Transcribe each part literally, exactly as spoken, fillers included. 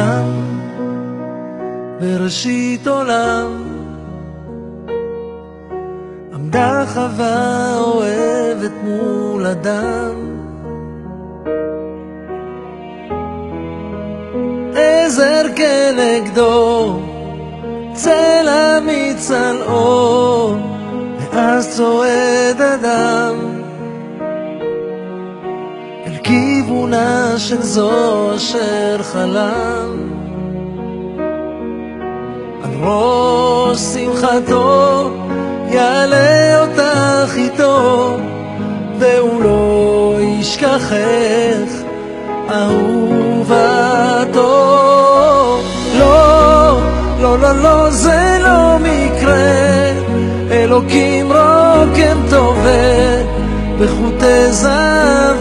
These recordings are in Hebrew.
שם בראשית עולם עמדה חווה אוהבת מול אדם, עזר כנגדו צל מצלעו, ואז צועד אדם אל כיוונה של זו אשר חלם. על ראש שמחתו יעלה אותך איתו, והוא לא ישכחך אהובתו. לא, לא, לא, לא, זה לא מקרה, אלוקים רוקם טובה בחוטי זהב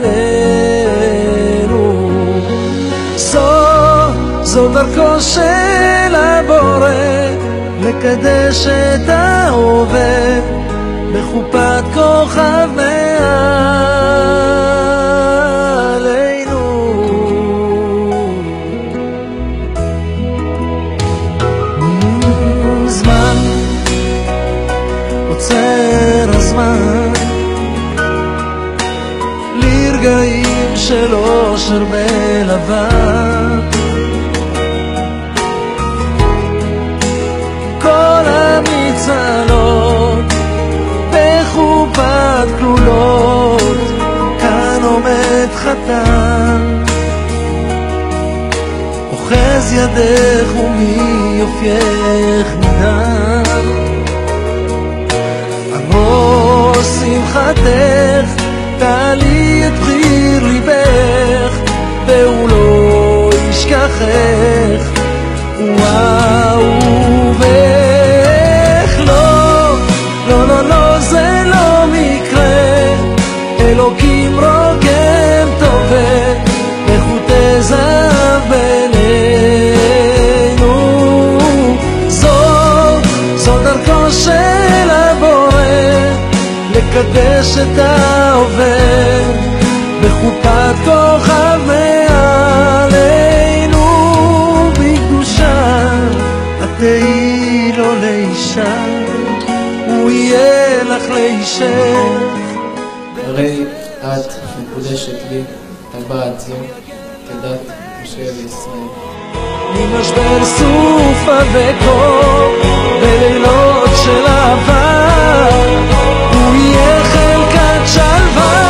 בינינו. זו, זו דרכו של הבורא לקדש את ההווה בחופת כוכב מעלינו. זמן עוצר הזמן לרגעים של אושר בלבן, כל המצלות בחופת כלולות, כאן עומד חתן אוחז ידך ומי יופייך נדם. על ראש שמחתך תעלי את בחיר ליבך, והוא לא ישכחך ואהובך. לא, לא, לא, לא, זה לא מקרה, אלוקים רוקם טובה בחוטי זהב בינינו. זו, זו דרכו של הבורא לקדש את ההווה בחופת כוכב מעלינו. בקדושה את תהיי לו לאישה, הוא יהיה לך לאישך. הרי את מקודשת לי, טבעת זו כדת משה וישראל. ממשבר סופה וקור בלילות של אהבה, הוא יהיה חלקת שלווה.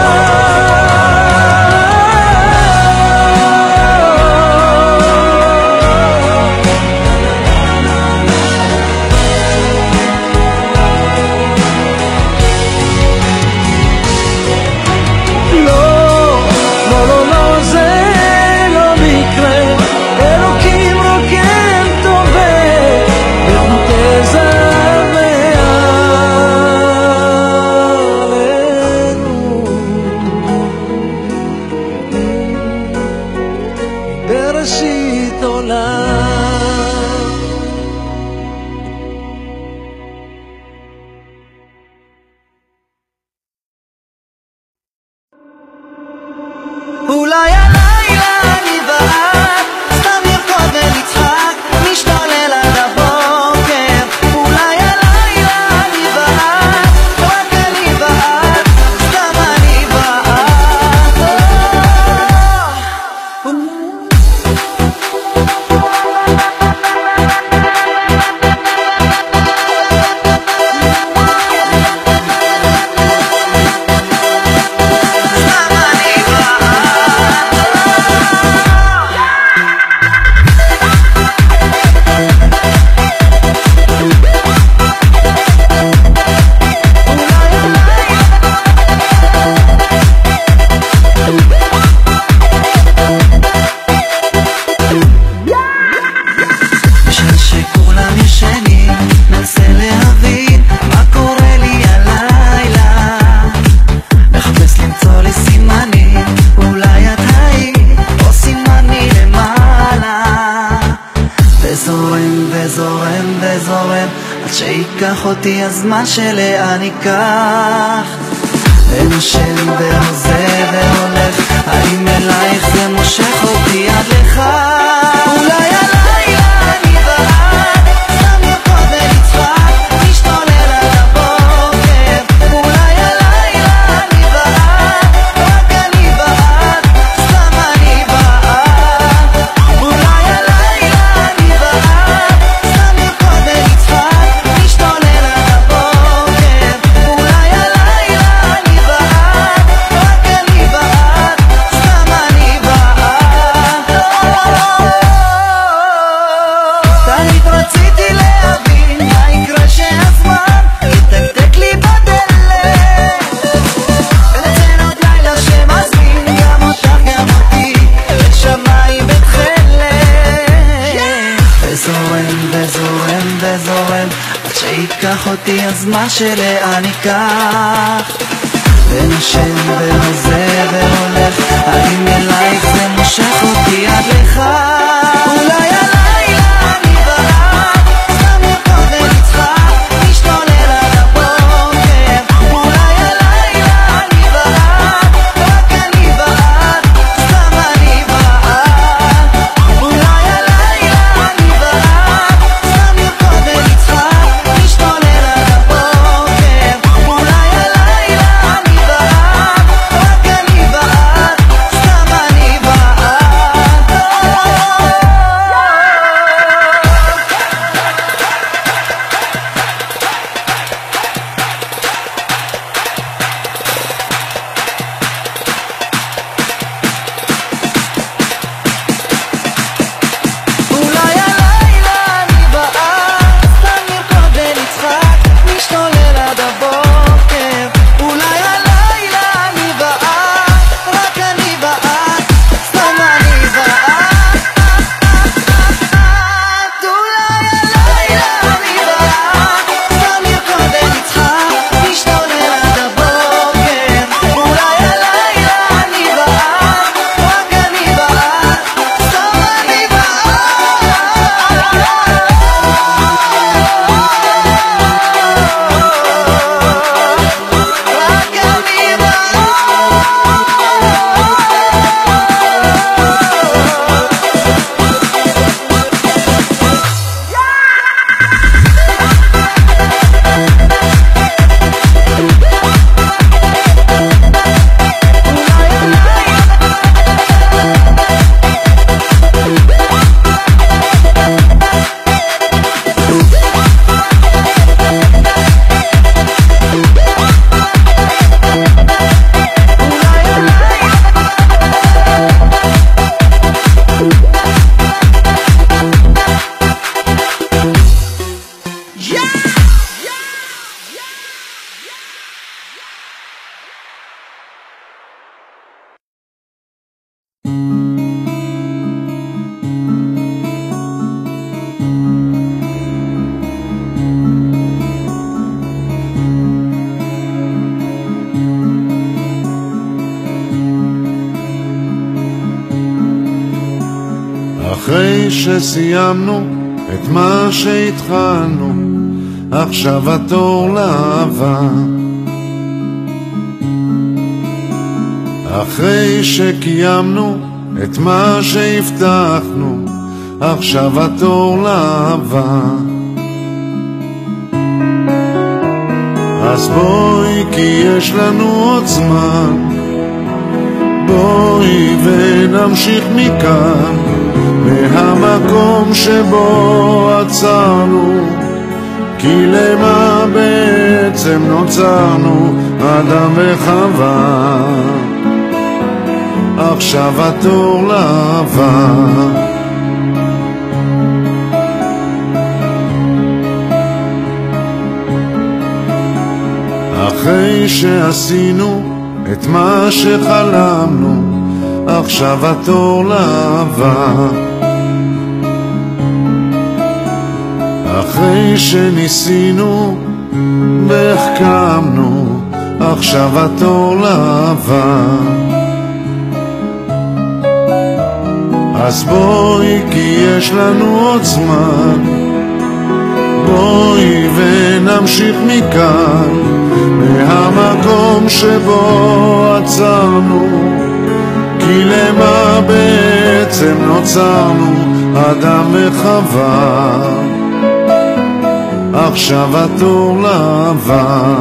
בראשית עולם אולי הלילה אני ואת סתם נרקוד ונצחק נשתולל עד הבוקר. אולי הלילה אני ואת, רק אני ואת, סתם אני ואת. שיקח אותי הזמן שלאן ייקח, ונושם ועוזב והולך, האם אלייך זה מושך אותי עד לכך? הזמן שלאן ייקח ונשם ונוזר והולך האם אלייך זה מושך אותי עד לך אולי הלילה אני ברק סתם ירקוד ונצחק נשתולל עד הבוקר אולי הלילה אני ברק רק אני בעד סתם אני בעד אולי הלילה אני ברק סתם ירקוד ונצחק נשתולל עד הבוקר אולי הלילה אני בעד רק אני בעד סתם אני בעד אולי הלילה אני בעד סתם נרקוד ונצחק נשתולל עד הבוקר אולי הלילה אני בעד רק אני בעד סתם אני בעד אולי הלילה אני בעד סתם נרקוד ונצחק נשתולל עד הבוקר אולי הלילה אני בעד רק אני בעד סתם אני אחרי שסיימנו את מה שהתחלנו, עכשיו התור לאהבה. אחרי שקיימנו את מה שהבטחנו, עכשיו התור לאהבה. אז בואי כי יש לנו עוד זמן, בואי ונמשיך מכאן, מהמקום שבו עצרנו, כי למה בעצם נוצרנו, אדם וחווה. עכשיו התור לאהבה. אחרי שעשינו את מה שחלמנו, עכשיו התור לאהבה. אחרי שניסינו והחכמנו, עכשיו התור לאהבה. אז בואי כי יש לנו עוד זמן, בואי ונמשיך מכאן, מהמקום שבו עצרנו, כי למה בעצם נוצרנו, אדם וחווה. עכשיו התור לאהבה.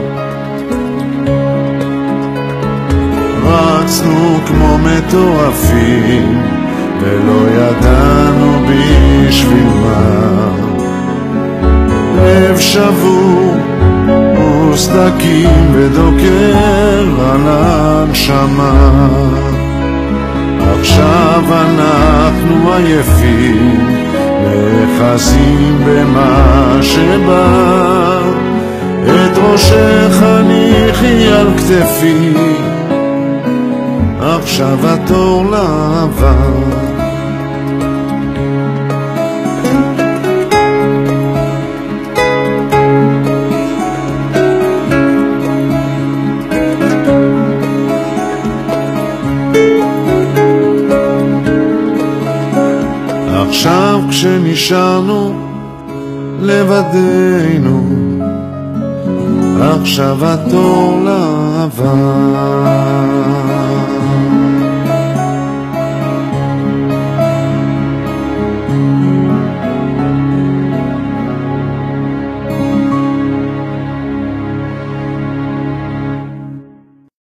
רצנו כמו מטורפים ולא ידענו בשביל מה, לב שבור וסדקים ודוקר על הנשמה. עכשיו אנחנו עייפים, לחזים במה שבא, את ראשך הניחי על כתפי, עכשיו התור לאהבה. עכשיו כשנשארנו לבדנו, עכשיו התור לעבר.